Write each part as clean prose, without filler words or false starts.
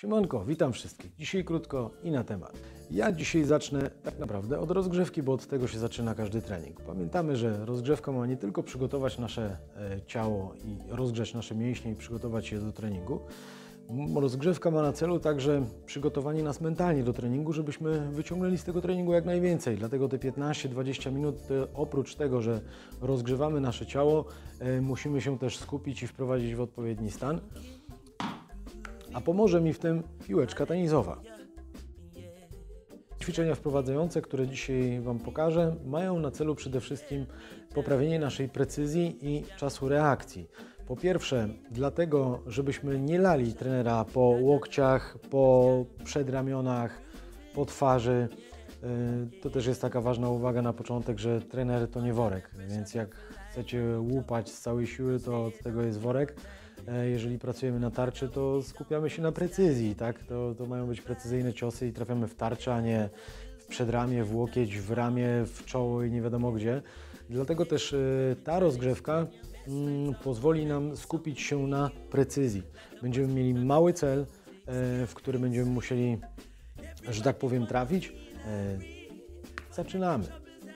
Siemanko, witam wszystkich. Dzisiaj krótko i na temat. Ja dzisiaj zacznę tak naprawdę od rozgrzewki, bo od tego się zaczyna każdy trening. Pamiętamy, że rozgrzewka ma nie tylko przygotować nasze ciało i rozgrzać nasze mięśnie i przygotować je do treningu. Rozgrzewka ma na celu także przygotowanie nas mentalnie do treningu, żebyśmy wyciągnęli z tego treningu jak najwięcej. Dlatego te 15-20 minut, oprócz tego, że rozgrzewamy nasze ciało, musimy się też skupić i wprowadzić w odpowiedni stan. A pomoże mi w tym piłeczka tenisowa. Ćwiczenia wprowadzające, które dzisiaj Wam pokażę, mają na celu przede wszystkim poprawienie naszej precyzji i czasu reakcji. Po pierwsze, dlatego, żebyśmy nie lali trenera po łokciach, po przedramionach, po twarzy. To też jest taka ważna uwaga na początek, że trener to nie worek, więc jak chcecie łupać z całej siły, to od tego jest worek. Jeżeli pracujemy na tarczy, to skupiamy się na precyzji, tak? To mają być precyzyjne ciosy i trafiamy w tarczę, a nie w przedramię, w łokieć, w ramię, w czoło i nie wiadomo gdzie. Dlatego też ta rozgrzewka pozwoli nam skupić się na precyzji. Będziemy mieli mały cel, w który będziemy musieli, że tak powiem, trafić. Zaczynamy.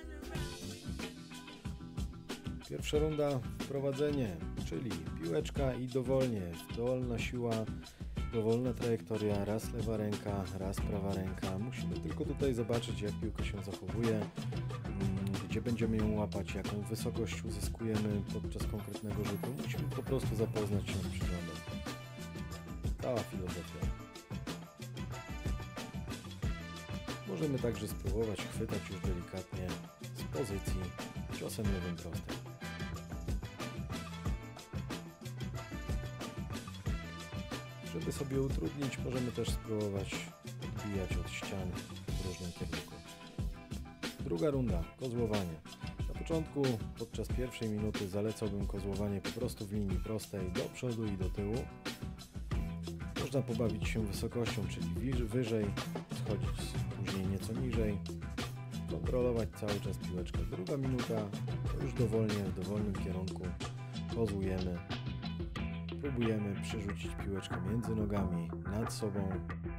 Pierwsza runda, wprowadzenie, czyli piłeczka i dowolnie, dowolna siła, dowolna trajektoria, raz lewa ręka, raz prawa ręka. Musimy tylko tutaj zobaczyć, jak piłka się zachowuje, gdzie będziemy ją łapać, jaką wysokość uzyskujemy podczas konkretnego rzutu. Musimy po prostu zapoznać się z przyrządem. Cała filozofia. Możemy także spróbować chwytać już delikatnie z pozycji ciosem lewym prostym. Żeby sobie utrudnić, możemy też spróbować odbijać od ścian w różnym kierunku. Druga runda, kozłowanie. Na początku, podczas pierwszej minuty zalecałbym kozłowanie po prostu w linii prostej do przodu i do tyłu. Można pobawić się wysokością, czyli wyżej, schodzić później nieco niżej, kontrolować cały czas piłeczkę. Druga minuta, to już dowolnie, w dowolnym kierunku kozłujemy. Próbujemy przerzucić piłeczkę między nogami, nad sobą.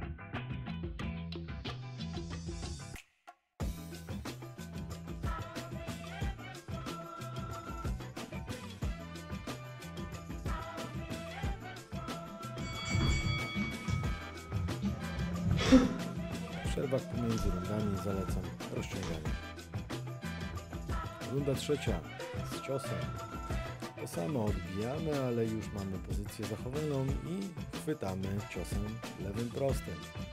W przerwach pomiędzy rundami zalecam rozciąganie. Runda trzecia z ciosem. To samo odbijamy, ale już mamy pozycję zachowaną i chwytamy ciosem lewym prostym.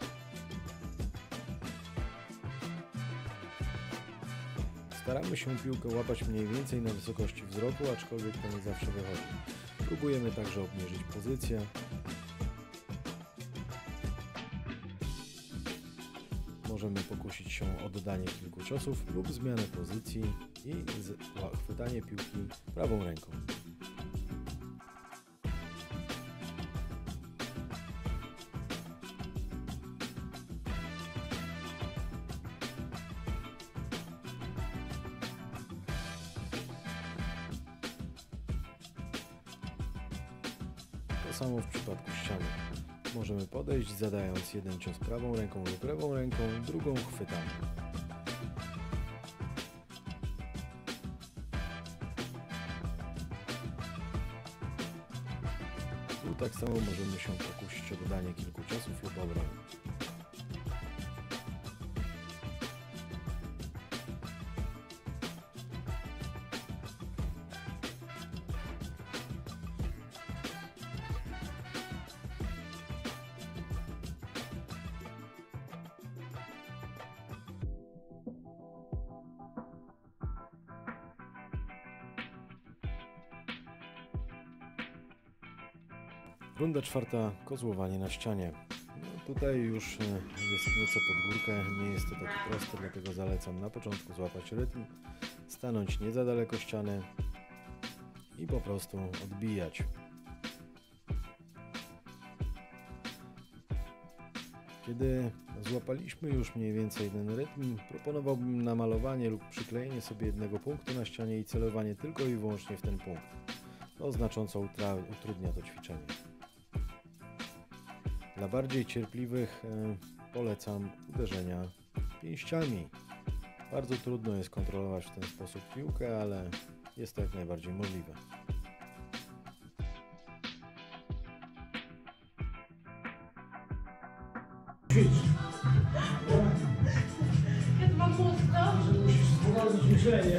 Staramy się piłkę łapać mniej więcej na wysokości wzroku, aczkolwiek to nie zawsze wychodzi. Próbujemy także obniżyć pozycję. Możemy pokusić się o dodanie kilku ciosów lub zmianę pozycji i chwytanie piłki prawą ręką. To samo w przypadku ściany. Możemy podejść, zadając jeden cios prawą ręką lub lewą ręką, drugą chwytamy. Tu tak samo możemy się pokusić o dodanie kilku ciosów lub obrony. Runda czwarta, kozłowanie na ścianie. No, tutaj już jest nieco pod górkę, nie jest to takie proste, dlatego zalecam na początku złapać rytm, stanąć nie za daleko ściany i po prostu odbijać. Kiedy złapaliśmy już mniej więcej ten rytm, proponowałbym namalowanie lub przyklejenie sobie jednego punktu na ścianie i celowanie tylko i wyłącznie w ten punkt. To znacząco utrudnia to ćwiczenie. Dla bardziej cierpliwych polecam uderzenia pięściami. Bardzo trudno jest kontrolować w ten sposób piłkę, ale jest to jak najbardziej możliwe. Ja to mam mocno. Że musisz spowolnić myślenie.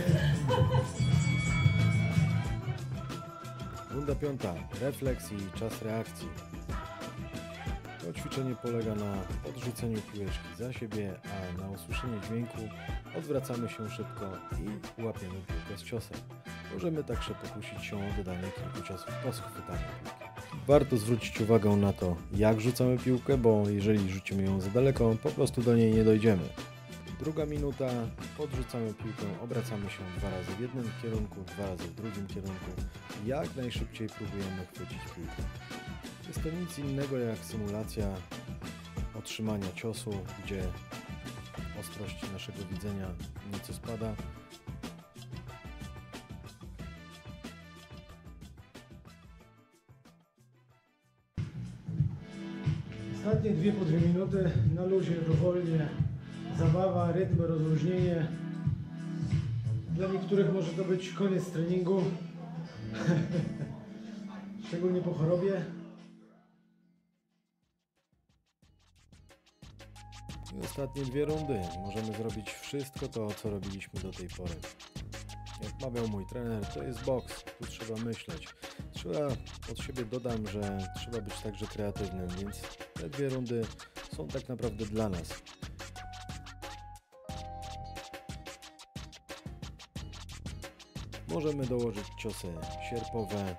Runda 5. Refleks i czas reakcji. To ćwiczenie polega na odrzuceniu piłeczki za siebie, a na usłyszenie dźwięku odwracamy się szybko i łapiemy piłkę z ciosem. Możemy także pokusić się o dodanie kilku ciosów po schwytaniu piłki. Warto zwrócić uwagę na to, jak rzucamy piłkę, bo jeżeli rzucimy ją za daleko, po prostu do niej nie dojdziemy. Druga minuta, podrzucamy piłkę, obracamy się 2 razy w jednym kierunku, 2 razy w drugim kierunku. Jak najszybciej próbujemy chwycić piłkę. Jest to nic innego jak symulacja otrzymania ciosu, gdzie ostrość naszego widzenia nieco spada. Ostatnie 2 po 2 minuty, na luzie, dowolnie, zabawa, rytm, rozluźnienie. Dla niektórych może to być koniec treningu, szczególnie po chorobie. I ostatnie 2 rundy. Możemy zrobić wszystko to, co robiliśmy do tej pory. Jak mawiał mój trener, to jest boks, tu trzeba myśleć. Od siebie dodam, że trzeba być także kreatywnym, więc te 2 rundy są tak naprawdę dla nas. Możemy dołożyć ciosy sierpowe.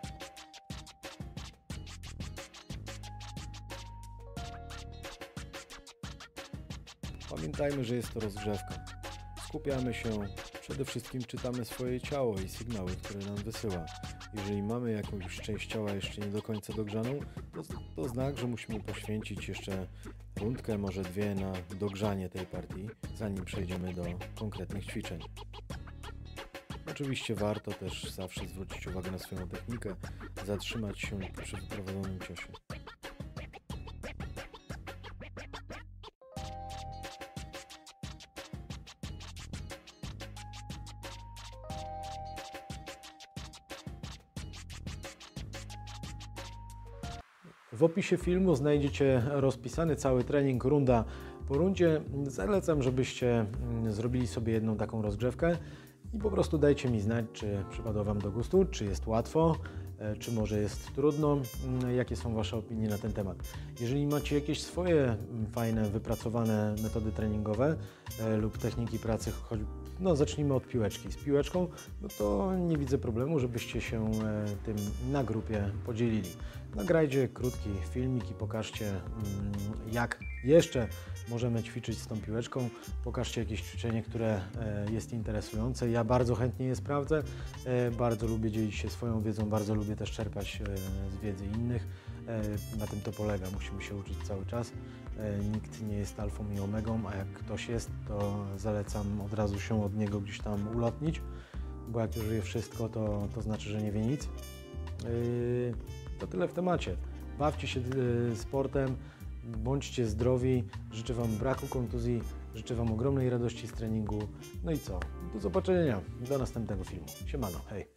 Pamiętajmy, że jest to rozgrzewka. Skupiamy się, przede wszystkim czytamy swoje ciało i sygnały, które nam wysyła. Jeżeli mamy jakąś część ciała jeszcze nie do końca dogrzaną, to znak, że musimy poświęcić jeszcze rundkę, może 2 na dogrzanie tej partii, zanim przejdziemy do konkretnych ćwiczeń. Oczywiście warto też zawsze zwrócić uwagę na swoją technikę, zatrzymać się przy wyprowadzonym ciosie. W opisie filmu znajdziecie rozpisany cały trening runda po rundzie. Zalecam, żebyście zrobili sobie jedną taką rozgrzewkę i po prostu dajcie mi znać, czy przypadło Wam do gustu, czy jest łatwo, czy może jest trudno, jakie są Wasze opinie na ten temat. Jeżeli macie jakieś swoje fajne, wypracowane metody treningowe lub techniki pracy, choć zacznijmy od piłeczki. Z piłeczką, to nie widzę problemu, żebyście się tym na grupie podzielili. Nagrajcie krótki filmik i pokażcie, jak jeszcze możemy ćwiczyć z tą piłeczką. Pokażcie jakieś ćwiczenie, które jest interesujące. Ja bardzo chętnie je sprawdzę. Bardzo lubię dzielić się swoją wiedzą, bardzo lubię też czerpać z wiedzy innych. Na tym to polega. Musimy się uczyć cały czas. Nikt nie jest alfą i omegą, a jak ktoś jest, to zalecam od razu się od niego gdzieś tam ulotnić, bo jak już wie wszystko, to znaczy, że nie wie nic. To tyle w temacie. Bawcie się sportem, bądźcie zdrowi. Życzę Wam braku kontuzji, życzę Wam ogromnej radości z treningu. No i co? Do zobaczenia, do następnego filmu. Siemano, hej!